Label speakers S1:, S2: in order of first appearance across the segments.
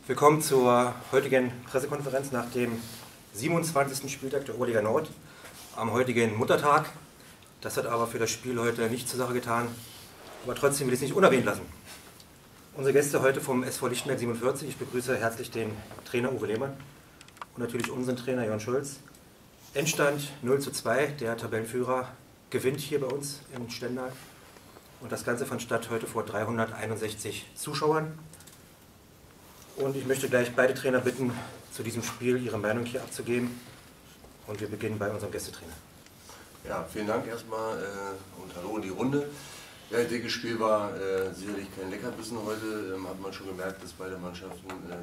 S1: Willkommen zur heutigen Pressekonferenz nach dem 27. Spieltag der Oberliga Nord am heutigen Muttertag. Das hat aber für das Spiel heute nicht zur Sache getan, aber trotzdem will ich es nicht unerwähnt lassen. Unsere Gäste heute vom SV Lichtenberg 47, ich begrüße herzlich den Trainer Uwe Lehmann und natürlich unseren Trainer Jörn Schulz. Endstand 0:2, der Tabellenführer gewinnt hier bei uns in Stendal und das Ganze fand statt heute vor 361 Zuschauern. Und ich möchte gleich beide Trainer bitten, zu diesem Spiel ihre Meinung hier abzugeben. Und wir beginnen bei unserem Gästetrainer.
S2: Ja, vielen Dank erstmal und hallo in die Runde. Ja, ich denke, das Spiel war sicherlich kein Leckerbissen heute. Hat man schon gemerkt, dass beide Mannschaften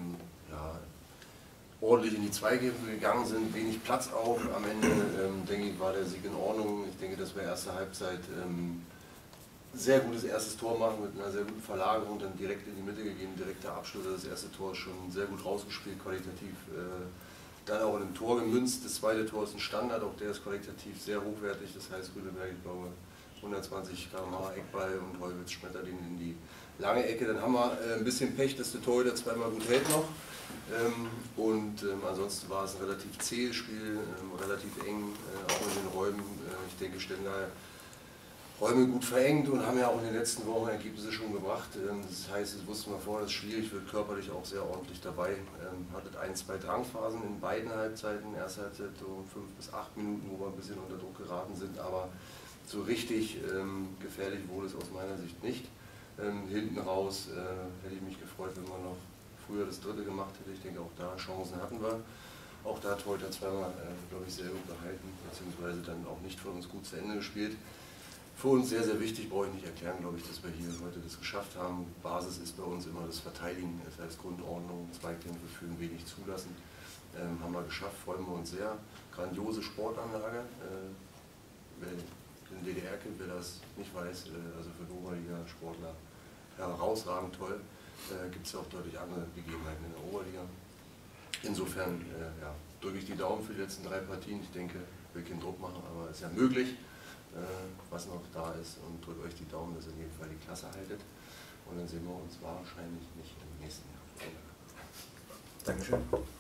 S2: ordentlich in die Zweikämpfe gegangen sind, wenig Platz auch. Am Ende, denke ich, war der Sieg in Ordnung. Ich denke, dass wir erste Halbzeit sehr gutes erstes Tor machen mit einer sehr guten Verlagerung, dann direkt in die Mitte gegeben, direkter Abschluss. Das erste Tor ist schon sehr gut rausgespielt, qualitativ dann auch in ein Tor gemünzt. Das zweite Tor ist ein Standard, auch der ist qualitativ sehr hochwertig. Das heißt, Rüdeberg, ich glaube, 120 km/h Eckball und Heuwitz schmettert ihn in die lange Ecke. Dann haben wir ein bisschen Pech, dass der Torhüter zweimal gut hält noch. Ansonsten war es ein relativ zähes Spiel, relativ eng, auch in den Räumen. Ich denke, Stendal Räume gut verengt und haben ja auch in den letzten Wochen Ergebnisse schon gebracht. Das heißt, das wussten wir vorher, dass es schwierig wird, körperlich auch sehr ordentlich dabei. Hattet 1-2 Drangphasen in beiden Halbzeiten. Erste Halbzeit so 5 bis 8 Minuten, wo wir ein bisschen unter Druck geraten sind, aber so richtig gefährlich wurde es aus meiner Sicht nicht. Hinten raus hätte ich mich gefreut, wenn man noch früher das dritte gemacht hätte. Ich denke, auch da Chancen hatten wir. Auch da hat heute zweimal, glaube ich, sehr gut gehalten, beziehungsweise dann auch nicht von uns gut zu Ende gespielt. Für uns sehr, sehr wichtig, brauche ich nicht erklären, glaube ich, dass wir hier heute das geschafft haben. Basis ist bei uns immer das Verteidigen, das heißt Grundordnung, Zweikämpfe führen, wenig zulassen. Haben wir geschafft, freuen wir uns sehr. Grandiose Sportanlage. Wer den DDR kennt, wer das nicht weiß, also für Oberliga-Sportler herausragend toll. Gibt es ja auch deutlich andere Gegebenheiten in der Oberliga. Insofern drücke ich die Daumen für die letzten 3 Partien. Ich denke, ich will keinen Druck machen, aber es ist ja möglich, was noch da ist, und drückt euch die Daumen, dass ihr in jedem Fall die Klasse haltet, und dann sehen wir uns wahrscheinlich nicht im nächsten Jahr.
S1: Dankeschön.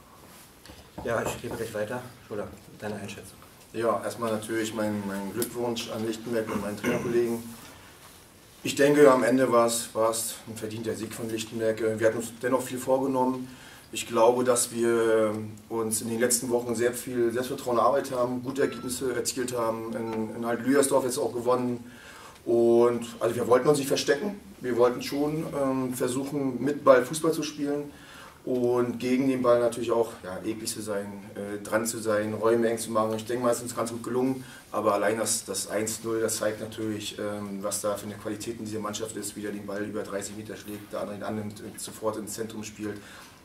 S1: Ja, ich gebe gleich weiter. Schulter, deine Einschätzung.
S3: Ja, erstmal natürlich mein Glückwunsch an Lichtenberg und meinen Trainerkollegen. Ich denke, am Ende war es ein verdienter Sieg von Lichtenberg. Wir hatten uns dennoch viel vorgenommen. Ich glaube, dass wir uns in den letzten Wochen sehr viel Selbstvertrauen erarbeitet haben, gute Ergebnisse erzielt haben, in Alt-Lüdersdorf jetzt auch gewonnen. Und also wir wollten uns nicht verstecken, wir wollten schon versuchen, mit Ball Fußball zu spielen und gegen den Ball natürlich auch eklig zu sein, dran zu sein, Räume eng zu machen. Ich denke mal, es ist uns ganz gut gelungen, aber allein das 1:0, das zeigt natürlich, was da für eine Qualität in dieser Mannschaft ist, wie der den Ball über 30 Meter schlägt, der andere ihn annimmt, sofort ins Zentrum spielt.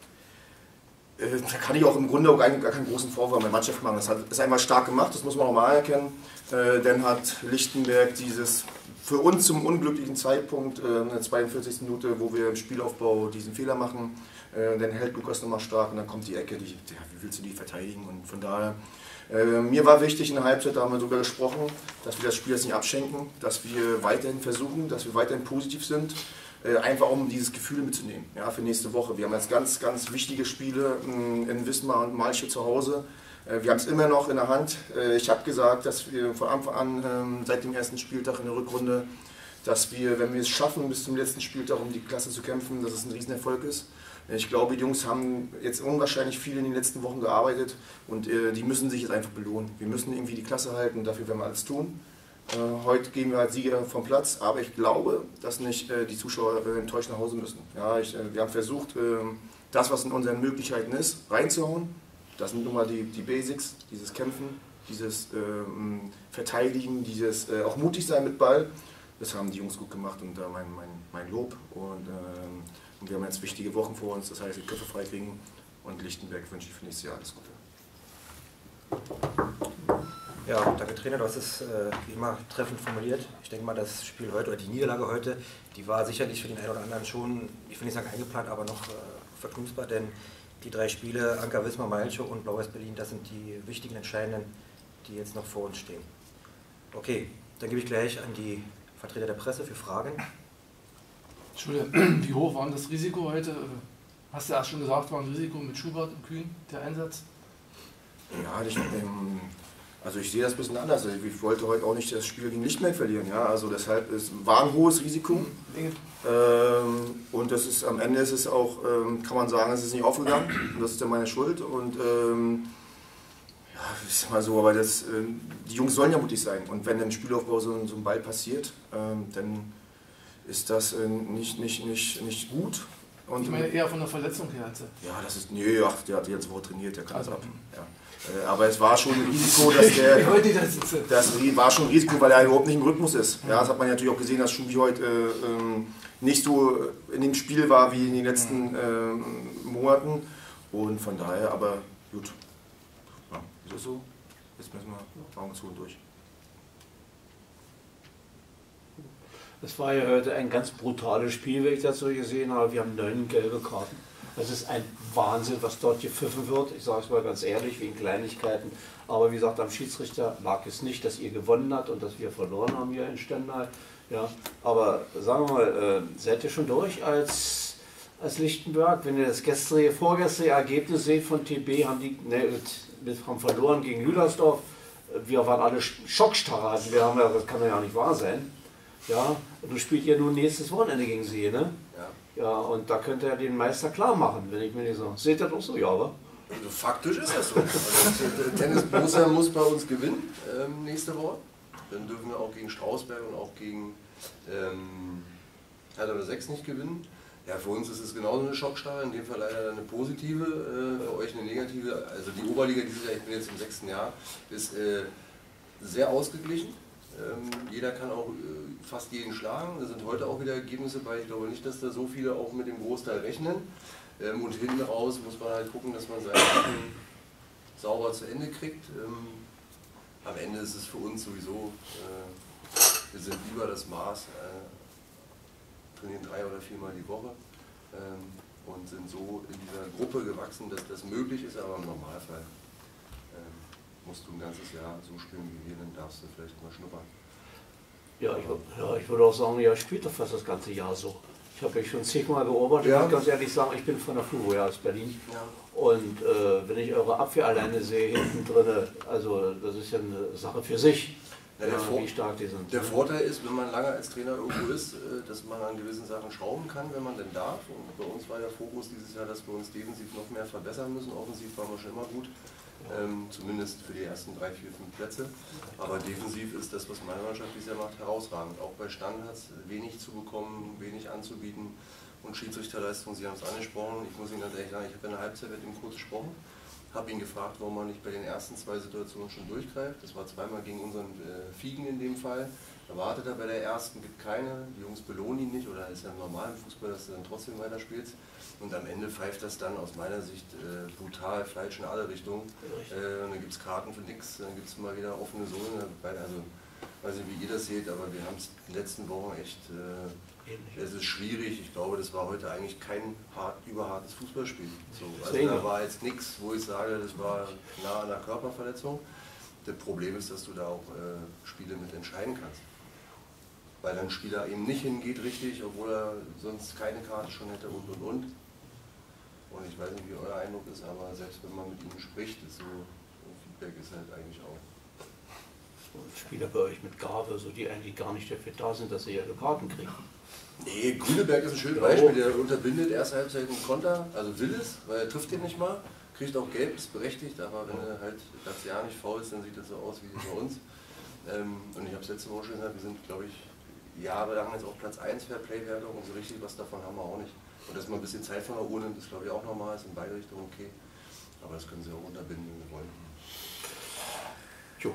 S3: Da kann ich auch im Grunde auch gar keinen großen Vorwurf an der Mannschaft machen. Das ist einmal stark gemacht, das muss man auch mal anerkennen. Dann hat Lichtenberg dieses für uns zum unglücklichen Zeitpunkt, in der 42. Minute, wo wir im Spielaufbau diesen Fehler machen, dann hält Lukas nochmal stark und dann kommt die Ecke, wie willst du die verteidigen? Und von daher, mir war wichtig in der Halbzeit, da haben wir darüber gesprochen, dass wir das Spiel jetzt nicht abschenken, dass wir weiterhin versuchen, dass wir weiterhin positiv sind. Einfach um dieses Gefühl mitzunehmen, ja, für nächste Woche. Wir haben jetzt ganz, ganz wichtige Spiele in Wismar und Malchow zu Hause. Wir haben es immer noch in der Hand. Ich habe gesagt, dass wir von Anfang an, seit dem ersten Spieltag in der Rückrunde, dass wir, wenn wir es schaffen, bis zum letzten Spieltag um die Klasse zu kämpfen, dass es ein Riesenerfolg ist. Ich glaube, die Jungs haben jetzt unwahrscheinlich viel in den letzten Wochen gearbeitet und die müssen sich jetzt einfach belohnen. Wir müssen irgendwie die Klasse halten und dafür werden wir alles tun. Heute gehen wir als Sieger vom Platz, aber ich glaube, dass nicht die Zuschauer enttäuscht nach Hause müssen. Ja, wir haben versucht, das, was in unseren Möglichkeiten ist, reinzuhauen. Das sind nun mal die Basics, dieses Kämpfen, dieses Verteidigen, dieses auch mutig sein mit Ball. Das haben die Jungs gut gemacht und da mein Lob. Und wir haben jetzt wichtige Wochen vor uns, das heißt, die Köpfe frei kriegen, und Lichtenberg wünsche ich für nächstes Jahr alles Gute.
S1: Ja, danke Trainer, du hast es wie immer treffend formuliert. Ich denke mal, das Spiel heute oder die Niederlage heute, die war sicherlich für den einen oder anderen schon, ich will nicht sagen eingeplant, aber noch verknusper, denn die 3 Spiele, Anker Wismar, Malchow und Blau-Weiß Berlin, das sind die wichtigen, entscheidenden, die jetzt noch vor uns stehen. Okay, dann gebe ich gleich an die Vertreter der Presse für Fragen.
S4: Entschuldigung, wie hoch war denn das Risiko heute? Hast du ja schon gesagt, war ein Risiko mit Schubert und Kühn, der Einsatz?
S3: Ja, also ich sehe das ein bisschen anders. Ich wollte heute auch nicht das Spiel gegen Lichtenberg verlieren. Ja? Also deshalb war ein hohes Risiko. Und das ist, am Ende ist es auch, kann man sagen, es ist nicht aufgegangen. Und das ist ja meine Schuld. Und ja, ist mal so, aber die Jungs sollen ja mutig sein. Und wenn im Spielaufbau so ein Ball passiert, dann ist das nicht gut. Und
S4: ich meine eher von der Verletzung her.
S3: Ja, das ist, nee, ach, der hat die ganze Woche trainiert, der kann das ab. Ja. Aber es war schon ein Risiko, dass das war schon ein Risiko, weil er überhaupt nicht im Rhythmus ist. Ja, das hat man natürlich auch gesehen, dass Schubi heute nicht so in dem Spiel war wie in den letzten Monaten. Und von daher, aber gut, ja, ist das so? Jetzt müssen wir Augen zu und durch.
S5: Es war ja heute ein ganz brutales Spiel, wenn ich das so gesehen habe. Wir haben 9 gelbe Karten. Das ist ein Wahnsinn, was dort gepfiffen wird. Ich sage es mal ganz ehrlich, wegen Kleinigkeiten. Aber wie gesagt, am Schiedsrichter lag es nicht, dass ihr gewonnen habt und dass wir verloren haben hier in Stendal. Ja, aber sagen wir mal, seid ihr schon durch als Lichtenberg? Wenn ihr das vorgestrige Ergebnis seht von TB, haben verloren gegen Lüdersdorf. Wir waren alle schockstarre. Das kann ja nicht wahr sein. Ja, du spielst ja nun nächstes Wochenende gegen sie, ne? Ja, und da könnt ihr den Meister klar machen, wenn ich mir nicht so. Seht ihr das auch so, ja, aber?
S2: Also faktisch ist das so. Also Tennis Borussia muss bei uns gewinnen nächste Woche. Dann dürfen wir auch gegen Strausberg und auch gegen Hertha 6 nicht gewinnen. Ja, für uns ist es genauso eine Schockstarre, in dem Fall leider eine positive, für euch eine negative. Also die Oberliga dieses Jahr, ich bin jetzt im 6. Jahr, ist sehr ausgeglichen. Jeder kann auch fast jeden schlagen. Da sind heute auch wieder Ergebnisse bei. Ich glaube nicht, dass da so viele auch mit dem Großteil rechnen. Und hinten raus muss man halt gucken, dass man seine Sachen sauber zu Ende kriegt. Am Ende ist es für uns sowieso, wir sind über das Maß, trainieren 3 oder 4 Mal die Woche und sind so in dieser Gruppe gewachsen, dass das möglich ist, aber im Normalfall musst du ein ganzes Jahr so spielen wie wir, dann darfst du vielleicht mal schnuppern.
S5: Ja, ich würde auch sagen, ja, ich spiele doch fast das ganze Jahr so. Ich habe mich schon zigmal beobachtet, ich muss ganz ehrlich sagen, ich bin von der FUVO aus Berlin. Ja. Und wenn ich eure Abwehr alleine sehe, hinten drin, also das ist ja eine Sache für sich,
S2: ja, wie stark die sind. Der Vorteil ist, wenn man lange als Trainer irgendwo ist, dass man an gewissen Sachen schrauben kann, wenn man denn darf. Und bei uns war der Fokus dieses Jahr, dass wir uns defensiv noch mehr verbessern müssen. Offensiv waren wir schon immer gut. Zumindest für die ersten 3, 4, 5 Plätze. Aber defensiv ist das, was meine Mannschaft dieses Jahr macht, herausragend. Auch bei Standards wenig zu bekommen, wenig anzubieten und Schiedsrichterleistung, Sie haben es angesprochen. Ich muss Ihnen ganz ehrlich sagen, ich habe in der Halbzeit mit ihm kurz gesprochen, habe ihn gefragt, warum man nicht bei den ersten 2 Situationen schon durchgreift. Das war zweimal gegen unseren Fiegen in dem Fall. Erwartet er bei der ersten, gibt keine. Die Jungs belohnen ihn nicht, oder ist ja normal im Fußball, dass du dann trotzdem weiterspielst. Und am Ende pfeift das dann aus meiner Sicht brutal falsch in alle Richtungen. Und dann gibt es Karten für nichts, dann gibt es mal wieder offene Zonen. Also, ich weiß nicht, wie ihr das seht, aber wir haben es in den letzten Wochen echt, es ist schwierig. Ich glaube, das war heute eigentlich kein überhartes Fußballspiel. So, also da war jetzt nichts, wo ich sage, das war nah an der Körperverletzung. Das Problem ist, dass du da auch Spiele mit entscheiden kannst. Weil ein Spieler eben nicht hingeht richtig, obwohl er sonst keine Karte schon hätte und. Und ich weiß nicht, wie euer Eindruck ist, aber selbst wenn man mit ihm spricht, ist so Feedback ist halt eigentlich auch.
S5: Spieler bei euch mit Gabe, so die eigentlich gar nicht dafür da sind, dass sie ihre Karten kriegen.
S2: Nee, Grüneberg ist ein schönes Beispiel, der unterbindet erste Halbzeit einen Konter, also will es, weil er trifft den nicht mal, kriegt auch Gelb, ist berechtigt, aber wenn er halt das Jahr nicht faul ist, dann sieht das so aus wie bei uns. Und ich habe es letzte Woche schon gesagt, wir sind, glaube ich, jahrelang jetzt auf Platz 1 Fairplay-Wertung und so richtig was davon haben wir auch nicht. Und dass man ein bisschen Zeit von der Uhr nimmt, ist glaube ich auch normal, ist in beide Richtungen okay. Aber das können sie auch unterbinden, wenn wir wollen.
S6: Jo.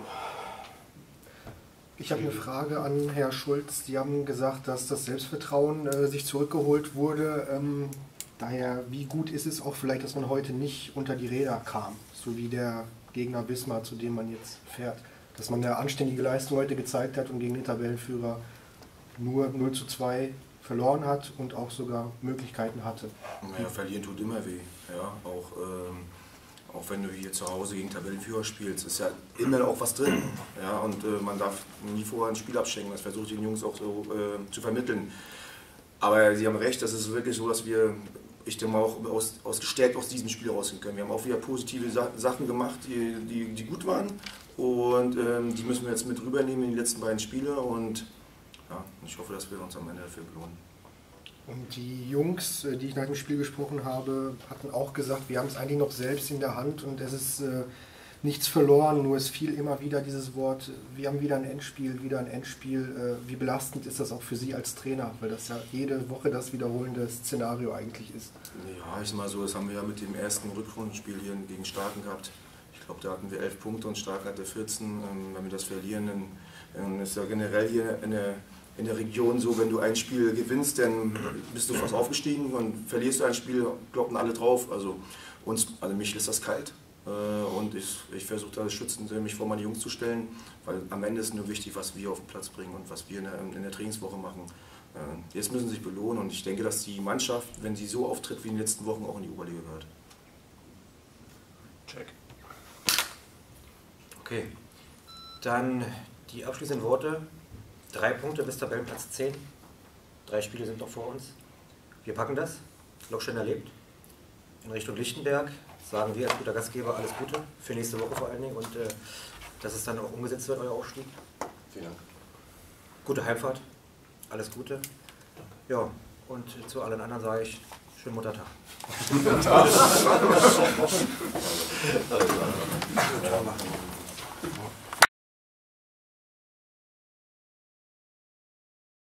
S6: Ich habe eine Frage an Herrn Schulz. Sie haben gesagt, dass das Selbstvertrauen sich zurückgeholt wurde. Daher, wie gut ist es auch vielleicht, dass man heute nicht unter die Räder kam, so wie der Gegner Wismar, zu dem man jetzt fährt. Dass man eine anständige Leistung heute gezeigt hat und gegen den Tabellenführer nur 0:2 verloren hat und auch sogar Möglichkeiten hatte.
S3: Naja, verlieren tut immer weh. Ja, auch wenn du hier zu Hause gegen Tabellenführer spielst, ist ja immer auch was drin. Ja, und man darf nie vorher ein Spiel abschenken. Das versuche ich den Jungs auch so zu vermitteln. Aber Sie haben recht, das ist wirklich so, dass wir ich denke mal, auch gestärkt aus diesem Spiel rausgehen können. Wir haben auch wieder positive Sachen gemacht, die gut waren. Und die müssen wir jetzt mit rübernehmen in die letzten beiden Spiele. Und ja, ich hoffe, dass wir uns am Ende dafür belohnen.
S6: Und die Jungs, die ich nach dem Spiel gesprochen habe, hatten auch gesagt, wir haben es eigentlich noch selbst in der Hand und es ist nichts verloren, nur es fiel immer wieder dieses Wort, wir haben wieder ein Endspiel, wieder ein Endspiel. Wie belastend ist das auch für Sie als Trainer, weil das ja jede Woche das wiederholende Szenario eigentlich ist? Ja,
S3: ich sag mal so, das haben wir ja mit dem ersten Rückrundenspiel hier gegen Starken gehabt. Ich glaube, da hatten wir 11 Punkte und Starken hatte 14. Wenn wir das verlieren, dann ist ja generell hier in der Region so, wenn du ein Spiel gewinnst, dann bist du fast aufgestiegen und verlierst du ein Spiel, kloppen alle drauf. Also mich lässt das kalt. Und ich versuche da schützend mich vor meine Jungs zu stellen, weil am Ende ist nur wichtig, was wir auf den Platz bringen und was wir in der Trainingswoche machen. Jetzt müssen sie sich belohnen und ich denke, dass die Mannschaft, wenn sie so auftritt wie in den letzten Wochen, auch in die Oberliga gehört.
S1: Check. Okay, dann die abschließenden Worte. 3 Punkte bis Tabellenplatz 10. 3 Spiele sind noch vor uns. Wir packen das. Loksteiner lebt. In Richtung Lichtenberg sagen wir als guter Gastgeber alles Gute für nächste Woche vor allen Dingen und dass es dann auch umgesetzt wird, euer Aufstieg.
S2: Vielen Dank.
S1: Gute Heimfahrt, alles Gute. Ja, und zu allen anderen sage ich, schönen Muttertag.
S5: Also.